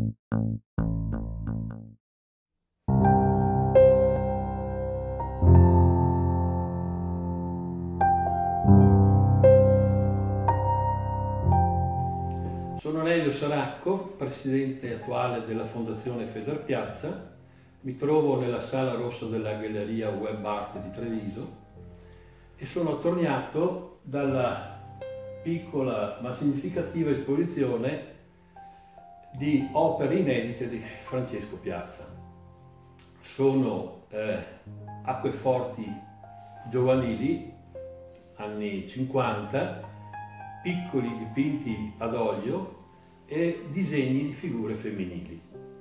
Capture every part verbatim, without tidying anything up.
Sono Nelio Saracco, presidente attuale della Fondazione Federpiazza. Mi trovo nella Sala Rossa della Galleria Web Art di Treviso e sono attorniato dalla piccola ma significativa esposizione di opere inedite di Francesco Piazza. Sono eh, acqueforti giovanili, anni cinquanta, piccoli dipinti ad olio e disegni di figure femminili.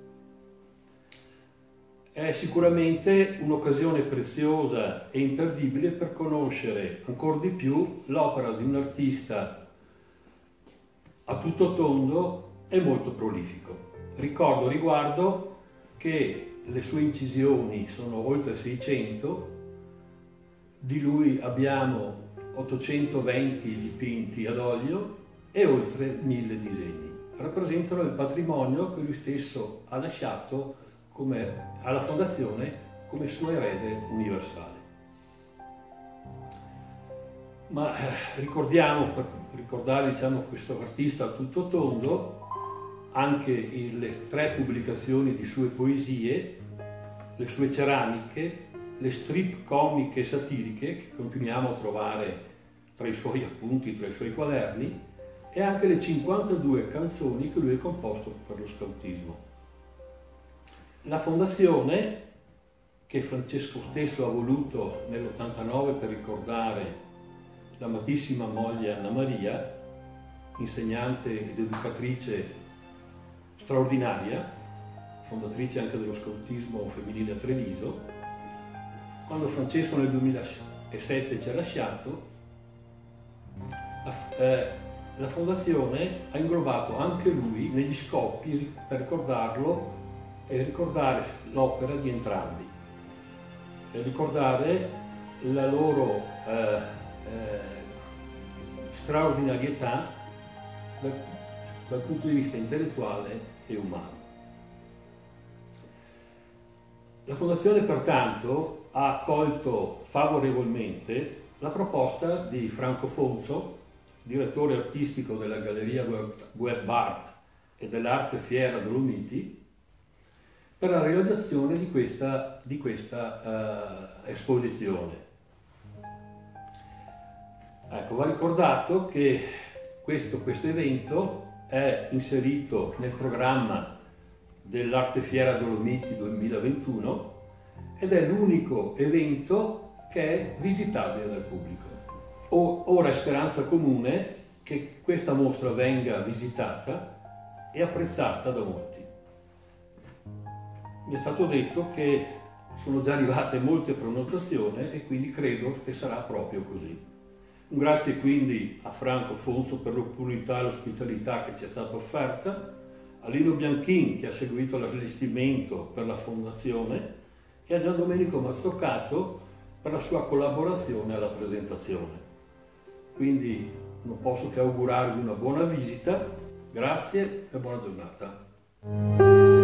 È sicuramente un'occasione preziosa e imperdibile per conoscere ancora di più l'opera di un artista a tutto tondo e molto prolifico. Ricordo riguardo che le sue incisioni sono oltre seicento, di lui abbiamo ottocentoventi dipinti ad olio e oltre mille disegni. Rappresentano il patrimonio che lui stesso ha lasciato come, alla Fondazione come suo erede universale. Ma eh, ricordiamo, per ricordare diciamo, questo artista a tutto tondo, anche il, le tre pubblicazioni di sue poesie, le sue ceramiche, le strip comiche e satiriche che continuiamo a trovare tra i suoi appunti, tra i suoi quaderni, e anche le cinquantadue canzoni che lui ha composto per lo scautismo. La fondazione, che Francesco stesso ha voluto nell'ottantanove per ricordare l'amatissima moglie Anna Maria, insegnante ed educatrice straordinaria, fondatrice anche dello scautismo femminile a Treviso, quando Francesco nel duemilasette ci ha lasciato, la, eh, la Fondazione ha inglobato anche lui negli scopi per ricordarlo e ricordare l'opera di entrambi, e ricordare la loro eh, eh, straordinarietà dal, dal punto di vista intellettuale e umano. La Fondazione pertanto ha accolto favorevolmente la proposta di Franco Fonzo, direttore artistico della Galleria Web Art e dell'Arte Fiera Dolomiti, per la realizzazione di questa, di questa uh, esposizione. Ecco, va ricordato che questo, questo evento è inserito nel programma dell'Arte Fiera Dolomiti duemilaventuno ed è l'unico evento che è visitabile dal pubblico. Ora è speranza comune che questa mostra venga visitata e apprezzata da molti. Mi è stato detto che sono già arrivate molte prenotazioni e quindi credo che sarà proprio così. Un grazie quindi a Franco Fonzo per l'opportunità e l'ospitalità che ci è stata offerta, a Lino Bianchin che ha seguito l'allestimento per la Fondazione e a Gian Domenico Mazzoccato per la sua collaborazione alla presentazione. Quindi non posso che augurarvi una buona visita, grazie e buona giornata.